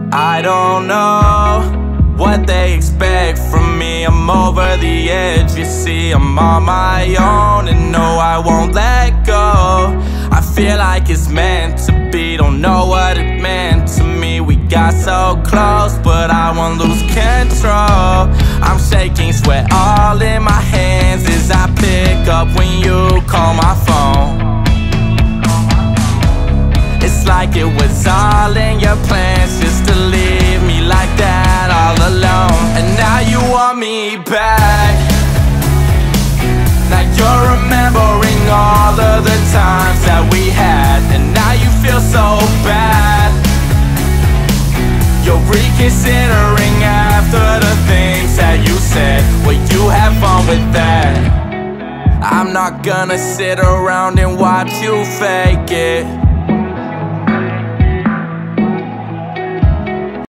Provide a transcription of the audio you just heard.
I don't know what they expect from me. I'm over the edge, you see, I'm on my own, and no, I won't let go. I feel like it's meant to be, don't know what it meant to me. We got so close, but I won't lose control. I'm shaking, sweat all in my hands as I pick up when you call my phone. It's like it was all in your plans just to leave me like that, all alone. And now you want me back. Now you're remembering all of the times that we had, and now you feel so bad. You're reconsidering after the things that you said. Well, you have fun with that. I'm not gonna sit around and watch you fake it.